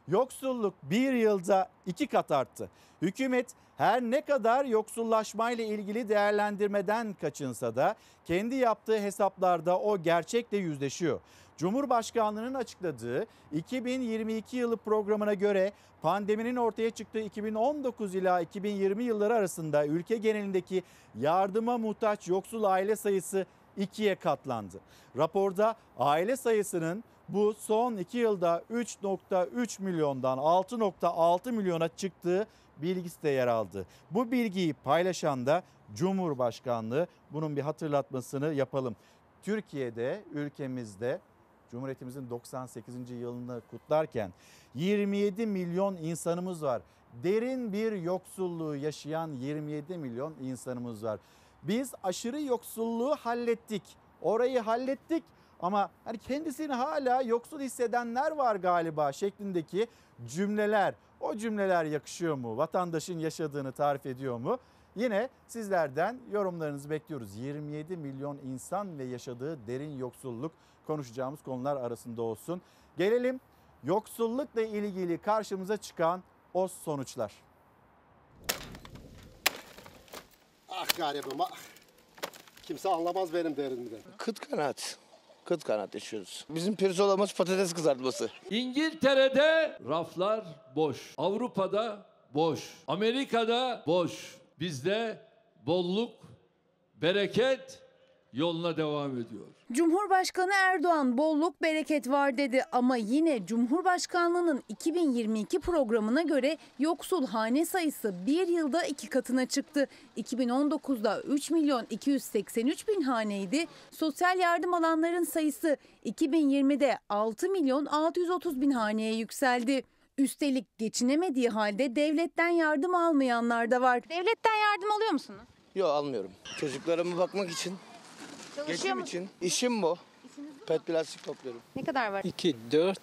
Yoksulluk bir yılda 2 kat arttı. Hükümet her ne kadar yoksullaşmayla ilgili değerlendirmeden kaçınsa da kendi yaptığı hesaplarda o gerçekle yüzleşiyor. Cumhurbaşkanlığının açıkladığı 2022 yılı programına göre pandeminin ortaya çıktığı 2019 ila 2020 yılları arasında ülke genelindeki yardıma muhtaç yoksul aile sayısı 2'ye katlandı. Raporda aile sayısının bu son 2 yılda 3,3 milyondan 6,6 milyona çıktığı bilgisi de yer aldı. Bu bilgiyi paylaşan da Cumhurbaşkanlığı. Bunun bir hatırlatmasını yapalım. Türkiye'de, ülkemizde Cumhuriyetimizin 98. yılını kutlarken 27 milyon insanımız var. Derin bir yoksulluğu yaşayan 27 milyon insanımız var. Biz aşırı yoksulluğu hallettik. Orayı hallettik ama hani kendisini hala yoksul hissedenler var galiba şeklindeki cümleler. O cümleler yakışıyor mu? Vatandaşın yaşadığını tarif ediyor mu? Yine sizlerden yorumlarınızı bekliyoruz. 27 milyon insan ve yaşadığı derin yoksulluk konuşacağımız konular arasında olsun. Gelelim yoksullukla ilgili karşımıza çıkan o sonuçlar. Ah garibim ah. Kimse anlamaz benim derdimden. Kıt kanaat yaşıyoruz. Bizim pirzolamız patates kızartması. İngiltere'de raflar boş. Avrupa'da boş. Amerika'da boş. Bizde bolluk, bereket yoluna devam ediyor. Cumhurbaşkanı Erdoğan bolluk bereket var dedi ama yine Cumhurbaşkanlığının 2022 programına göre yoksul hane sayısı bir yılda 2 katına çıktı. 2019'da 3 milyon 283 bin haneydi. Sosyal yardım alanların sayısı 2020'de 6 milyon 630 bin haneye yükseldi. Üstelik geçinemediği halde devletten yardım almayanlar da var. Devletten yardım alıyor musunuz? Yok almıyorum. Çocuklarıma bakmak için, geçim için. İşim bu. Pet plastik topluyorum. Ne kadar var? 2, 4,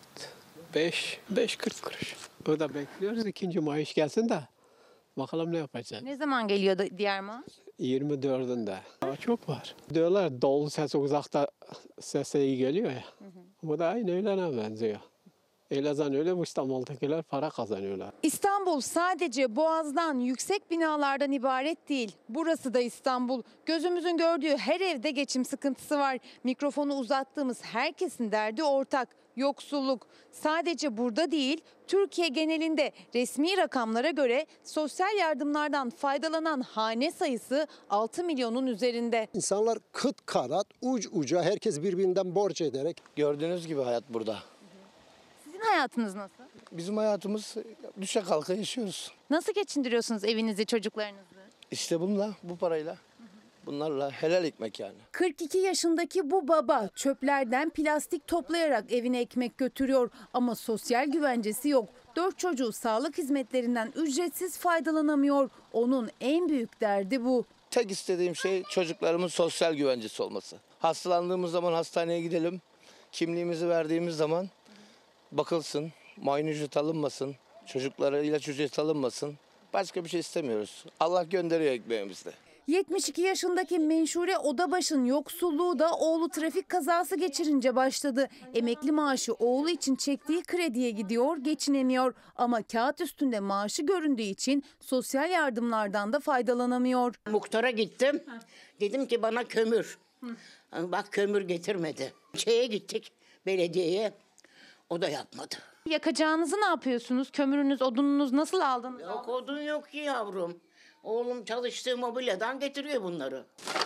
5, 40 kuruş. O da bekliyoruz ikinci maaş gelsin de bakalım ne yapacağız. Ne zaman geliyor da diğer maaş? 24'ünde. Daha çok var. Diyorlar dolu ses uzakta ses iyi geliyor ya. Bu da aynı öylene benziyor. Elazığ öyle, bu İstanbul'dakiler para kazanıyorlar. İstanbul sadece Boğaz'dan, yüksek binalardan ibaret değil. Burası da İstanbul. Gözümüzün gördüğü her evde geçim sıkıntısı var. Mikrofonu uzattığımız herkesin derdi ortak. Yoksulluk. Sadece burada değil, Türkiye genelinde resmi rakamlara göre sosyal yardımlardan faydalanan hane sayısı 6 milyonun üzerinde. İnsanlar kıt kanat uç uca herkes birbirinden borç ederek. Gördüğünüz gibi hayat burada. Sizin hayatınız nasıl? Bizim hayatımız düşe kalka yaşıyoruz. Nasıl geçindiriyorsunuz evinizi, çocuklarınızı? İşte bununla, bu parayla, bunlarla helal ekmek yani. 42 yaşındaki bu baba çöplerden plastik toplayarak evine ekmek götürüyor ama sosyal güvencesi yok. 4 çocuğu sağlık hizmetlerinden ücretsiz faydalanamıyor. Onun en büyük derdi bu. Tek istediğim şey çocuklarımın sosyal güvencesi olması. Hastalandığımız zaman hastaneye gidelim, kimliğimizi verdiğimiz zaman bakılsın, muayene ücret alınmasın, çocuklara ilaç ücret alınmasın. Başka bir şey istemiyoruz. Allah gönderiyor ekmeğimizde. 72 yaşındaki Menşure Odabaş'ın yoksulluğu da oğlu trafik kazası geçirince başladı. Emekli maaşı oğlu için çektiği krediye gidiyor, geçinemiyor. Ama kağıt üstünde maaşı göründüğü için sosyal yardımlardan da faydalanamıyor. Muhtara gittim. Dedim ki bana kömür. Bak kömür getirmedi. Şeye gittik belediyeye. O da yapmadı. Yakacağınızı ne yapıyorsunuz? Kömürünüz, odununuz nasıl aldınız? Yok odun yok ki yavrum. Oğlum çalıştığı mobilyadan getiriyor bunları.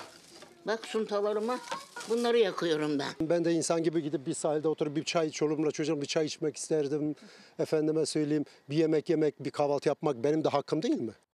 Bak suntalarıma bunları yakıyorum ben. Ben de insan gibi gidip bir sahilde oturup bir çay çoluğumla çocuğum bir çay içmek isterdim. Efendime söyleyeyim bir yemek yemek, bir kahvaltı yapmak benim de hakkım değil mi?